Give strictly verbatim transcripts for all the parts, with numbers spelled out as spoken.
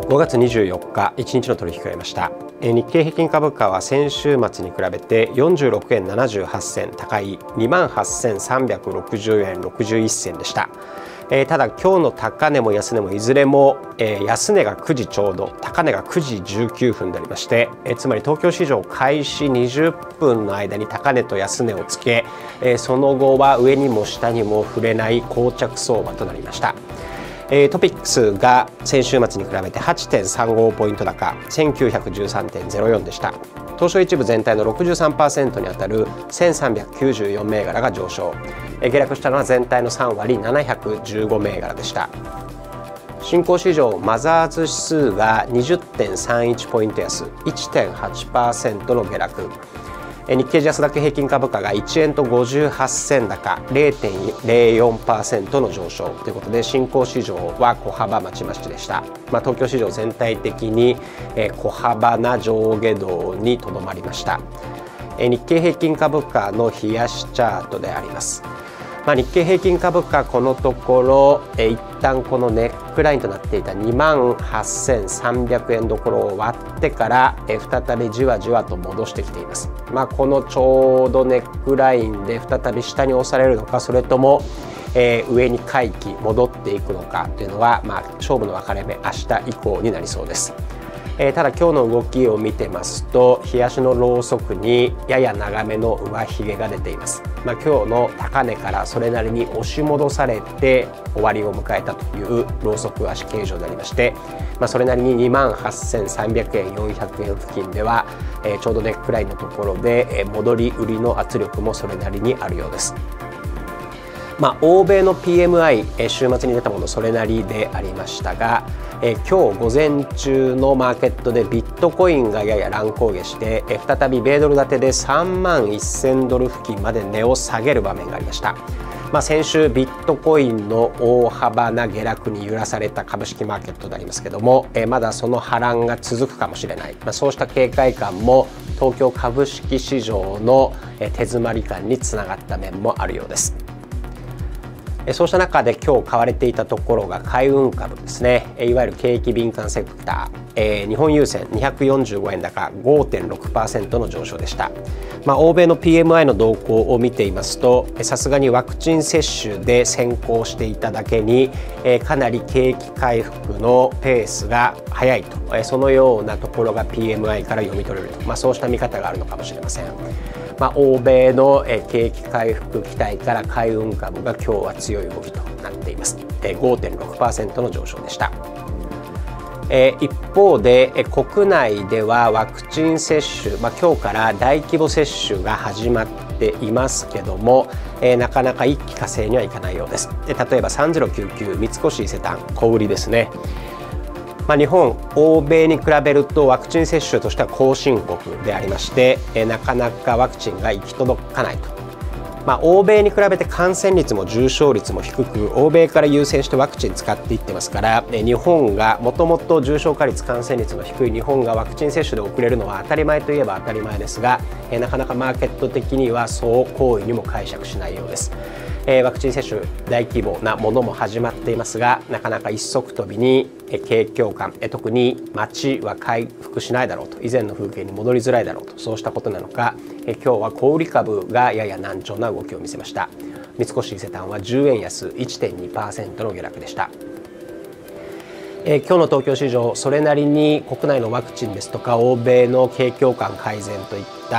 ごがつにじゅうよっか、いちにちの取引がありました。日経平均株価は先週末に比べてよんじゅうろくえんななじゅうはちせん高い にまんはっせんさんびゃくろくじゅうえんろくじゅういっせんでした。えー、ただ今日の高値も安値もいずれも、えー、安値がくじちょうど、高値がくじじゅうきゅうふんでありまして、えー、つまり東京市場開始にじゅっぷんの間に高値と安値をつけ、えー、その後は上にも下にも触れない膠着相場となりました。えー、トピックスが先週末に比べて はちてんさんご ポイント高 せんきゅうひゃくじゅうさんてんゼロよん でした。東証一部全体の ろくじゅうさんパーセント にあたるせんさんびゃくきゅうじゅうよん銘柄が上昇、えー、下落したのは全体のさんわりななひゃくじゅうご銘柄でした。新興市場マザーズ指数が にじゅってんさんいち ポイント安 いってんはちパーセント の下落、日経ジャスダック平均株価がいちえんとごじゅうはちせん高 れいてんぜろよんパーセント の上昇ということで、新興市場は小幅まちまちでした。まあ、東京市場全体的に小幅な上下動にとどまりました。日経平均株価の冷やしチャートであります。まあ、日経平均株価このところえ一旦このネックラインとなっていた にまんはっせんさんびゃくえんどころを割ってからえ再びじわじわと戻してきています。まあ、このちょうどネックラインで再び下に押されるのか、それともえ上に回帰戻っていくのかというのは、まあ、勝負の分かれ目明日以降になりそうです。えー、ただ今日の動きを見てますと、日足のロウソクにやや長めの上髭が出ています。まあ、今日の高値からそれなりに押し戻されて終わりを迎えたというロウソク足形状でありまして、まあ、それなりに にまんはっせんさんびゃくえんよんひゃくえん付近では、えー、ちょうどネックラインのところで、えー、戻り売りの圧力もそれなりにあるようです。まあ、欧米の ピーエムアイ、えー、週末に出たものそれなりでありましたが、えー、今日午前中のマーケットでビットコインがやや乱高下して、えー、再び米ドル建てでさんまんせんドル付近まで値を下げる場面がありました。まあ、先週ビットコインの大幅な下落に揺らされた株式マーケットでありますけども、えー、まだその波乱が続くかもしれない、まあ、そうした警戒感も東京株式市場の手詰まり感につながった面もあるようです。そうした中で今日買われていたところが海運株ですね。いわゆる景気敏感セクター、えー、日本郵船にひゃくよんじゅうごえん高 ごてんろくパーセント の上昇でした。まあ、欧米の ピーエムアイ の動向を見ていますと、さすがにワクチン接種で先行していただけに、えー、かなり景気回復のペースが速いと、えー、そのようなところが ピーエムアイ から読み取れると、まあ、そうした見方があるのかもしれません。まあ、欧米の景気回復期待から海運株が今日は強い動きとなっています。 ごてんろくパーセント の上昇でした。一方で国内ではワクチン接種、まあ、今日から大規模接種が始まっていますけども、なかなか一気呵成にはいかないようです。例えばさんぜろきゅうきゅう三越伊勢丹小売りですね。まあ、日本、欧米に比べるとワクチン接種としては後進国でありまして、えなかなかワクチンが行き届かないと。まあ、欧米に比べて感染率も重症率も低く、欧米から優先してワクチン使っていってますから、え日本がもともと重症化率感染率の低い日本がワクチン接種で遅れるのは当たり前といえば当たり前ですが、えなかなかマーケット的にはそう好意にも解釈しないようです。えー、ワクチン接種大規模なものも始まっていますが、なかなか一足飛びに景況感、え特に街は回復しないだろうと、以前の風景に戻りづらいだろうと、そうしたことなのか、え今日は小売株がやや難聴な動きを見せました。三越伊勢丹はじゅうえん安 いってんにパーセント の下落でした。えー、今日の東京市場、それなりに国内のワクチンですとか欧米の景況感改善といった、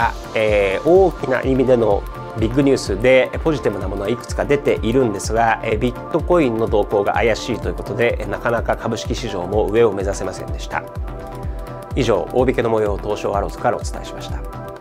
えー、大きな意味でのビッグニュースでポジティブなものはいくつか出ているんですが、ビットコインの動向が怪しいということで、なかなか株式市場も上を目指せませんでした。以上、大引けの模様を東証アローズからお伝えしました。